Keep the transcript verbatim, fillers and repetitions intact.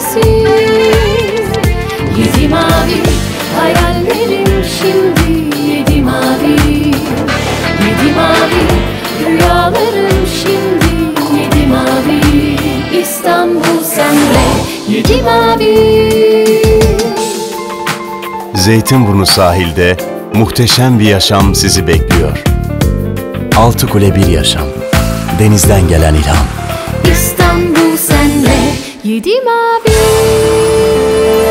sensin. Yedi mavi hayallerim şimdi, yedi mavi. Yedi mavi rüyalarım şimdi, yedi mavi. İstanbul senle, yedi mavi. Zeytinburnu sahilde muhteşem bir yaşam sizi bekliyor. Altı kule bir yaşam, denizden gelen ilham. İstanbul senle, yedi mavi.